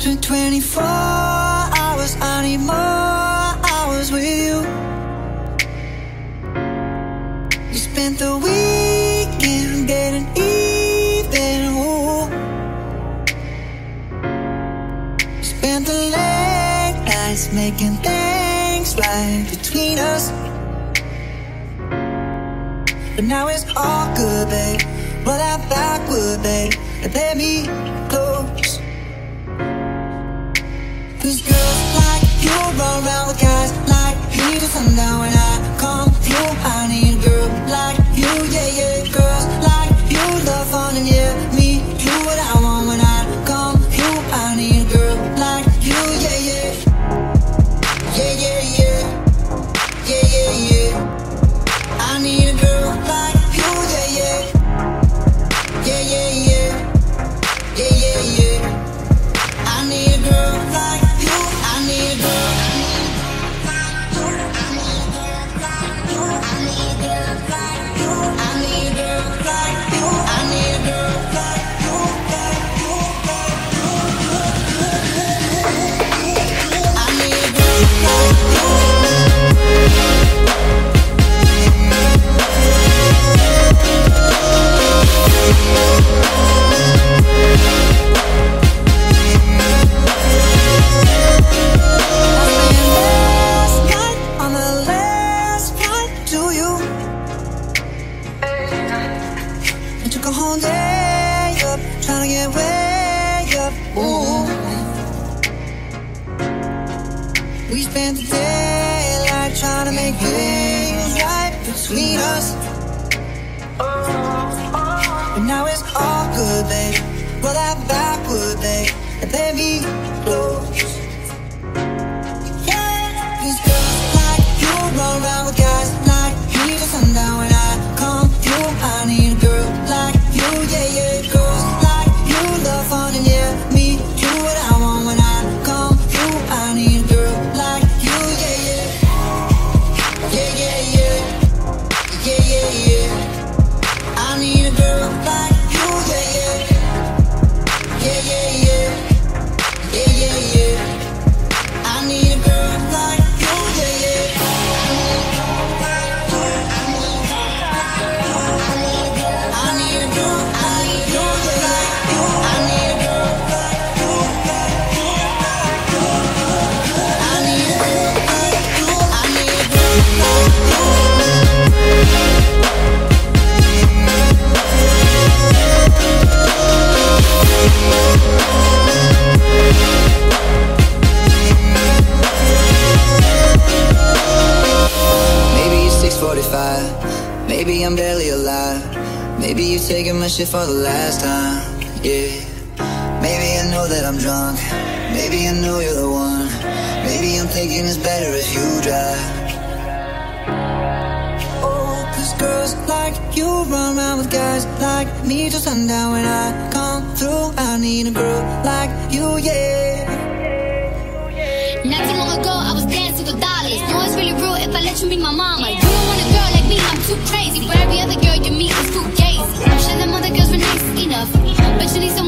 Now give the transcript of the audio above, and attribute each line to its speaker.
Speaker 1: been 24 hours, I need more hours with you. We spent the weekend getting even, ooh. We spent the late nights making things right between us. But now it's all good, babe. Roll that backward, babe, and let me close. Cause girls like you run around with guys like me till sundown. When I come through, I need a girl like you, yeah, yeah. Girls like you love fun and yeah, me do what I want. When I come through, I need a girl like you, yeah, yeah. Yeah, yeah, yeah. Yeah, yeah, yeah. I need a girl like you, yeah, yeah. Yeah, yeah, yeah. Yeah, yeah, yeah. I need a girl like you. I need a girl. I need a girl like you. I need a girl like you. I need a girl like you. I need a girl like you. I need a girl like you. We spent the daylight trying to make things right between us. But now it's all good, babe. Roll that backward, babe, and let me close. Yeah, cause girls like you run around with guys like me till sundown. When I come through, I need a girl like you, yeah, yeah. Girls like you love fun and yeah, me do what I want. When I come through, I need a girl like you, yeah, yeah. Yeah, yeah, yeah. Yeah, yeah, yeah. I need a girl like you, yeah, yeah. Yeah, yeah, yeah. Yeah, yeah, yeah. I need a girl like you, yeah, yeah. I need a girl like you. I need a girl like you. I need a girl like you. I need a girl like you. I need a girl like you. I need a girl like you. Maybe it's 6:45, maybe I'm barely alive. Maybe you're taking my shit for the last time, yeah. Maybe I know that I'm drunk, maybe I know you're the one. Maybe I'm thinking it's better if you drive. Oh, cause girls like you run around with guys like me till sundown. When I come through, I need a girl like you, yeah.
Speaker 2: Not too long ago, I was dancing for dollars. No, it's really real if I let you be my mama. You don't want a girl like me, I'm too crazy. But every other girl you meet is too gazy. I'm sure them other girls were nice enough, but you need someone